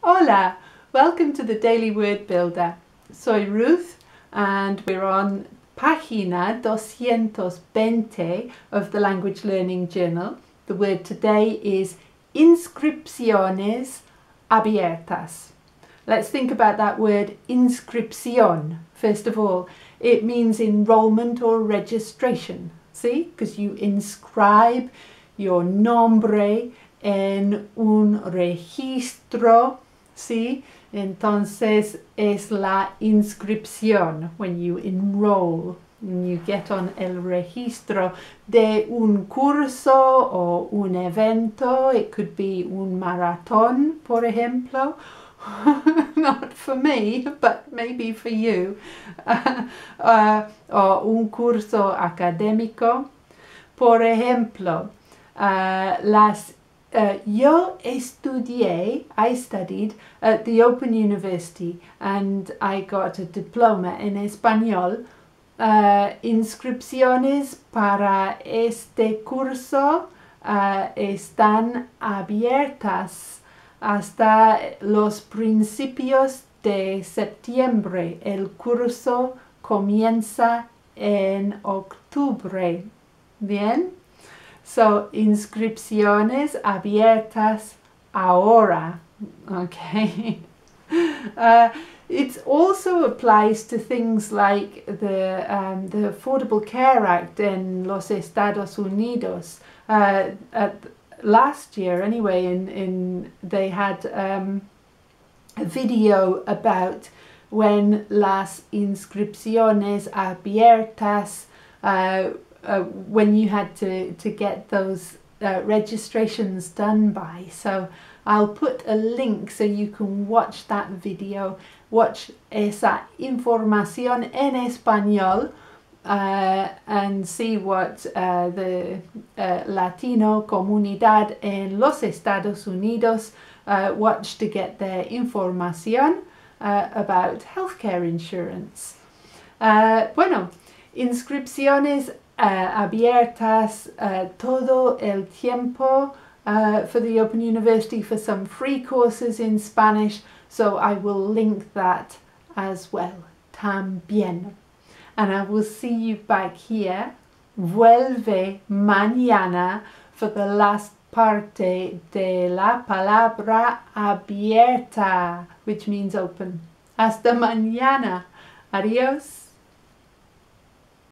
Hola, welcome to the Daily Word Builder. Soy Ruth and we're on página 220 of the Language Learning Journal. The word today is inscripciones abiertas. Let's think about that word inscripción. First of all, it means enrollment or registration. See, because you inscribe your nombre en un registro. ¿Sí? Entonces es la inscripción, when you enroll, when you get on el registro de un curso o un evento. It could be un maratón, por ejemplo. Not for me, but maybe for you. O un curso académico. Por ejemplo, yo estudié, I studied at the Open University and I got a diploma in español. Inscripciones para este curso están abiertas hasta los principios de septiembre. El curso comienza en octubre. Bien. So, inscripciones abiertas ahora. Okay. It also applies to things like the Affordable Care Act in los Estados Unidos. Last year, anyway, they had a video about when las inscripciones abiertas, when you had to get those registrations done by. So I'll put a link so you can watch that video, watch esa información en español, and see what the Latino comunidad en los Estados Unidos watch to get their información about healthcare insurance. Bueno, inscripciones abiertas todo el tiempo for the Open University for some free courses in Spanish, so I will link that as well, también. And I will see you back here. Vuelve mañana for the last parte de la palabra abierta, which means open. Hasta mañana. Adiós.